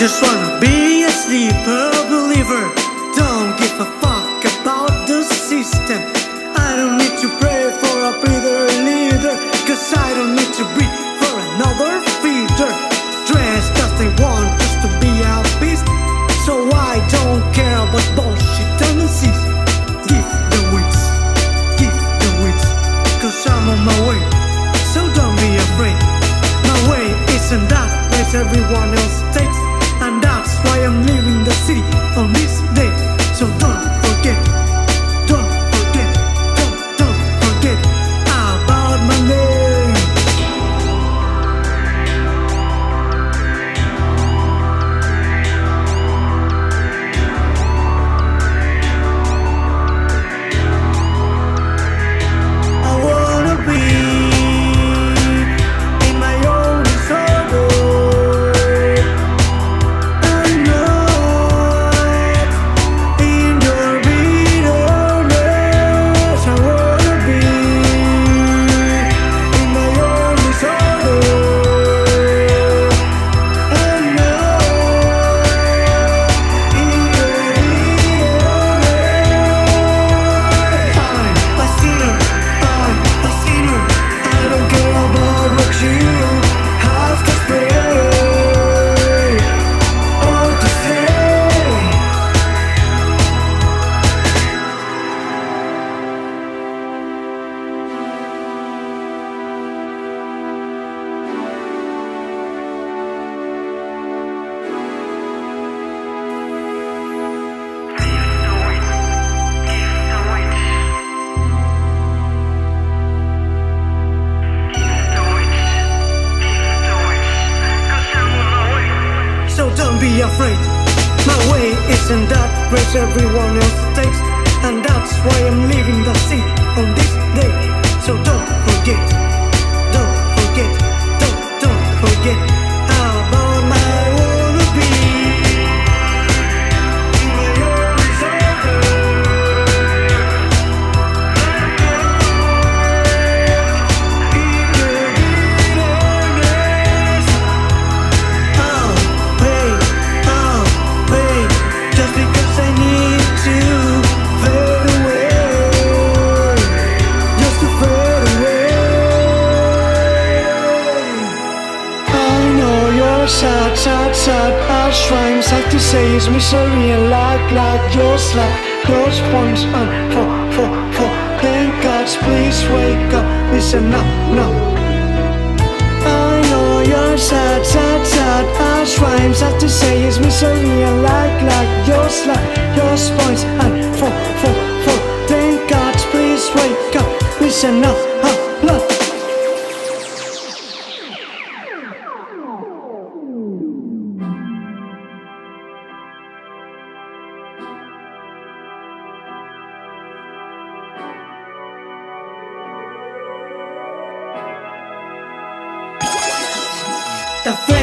just wanna be a sleeper believer. Don't give a fuck about the system. I don't need to pray for a better leader, cause I don't need to breathe for another feeder. Dress cause they want us to be a beast, so I don't care about bullshit tendencies. Give the wits, cause I'm on my way, so don't be afraid. My way isn't that place everyone else takes, and that's why I'm leaving the city on this day. So don't forget about my name. I wanna be in my own disorder. I'm not in your bitterness. I wanna be in my own disorder. I'm not in your bitterness. I'm a sinner, I don't care about what you have to say or to say. So don't be afraid. My way isn't that race everyone else takes, and that's why I'm leaving the city on this day. So don't forget about my wanna be in my own disorder. In your bitterness. I'll pay, just because I need to fade away, just to fade away. I know you're sad. I'll try inside to say it's misery and like your slack. Close points on for. Thank God, please wake up, listen up, no. I know you're sad. I'll try inside to say it's misery and like your slack. Your points and for. Thank God, please wake up, listen up, love. The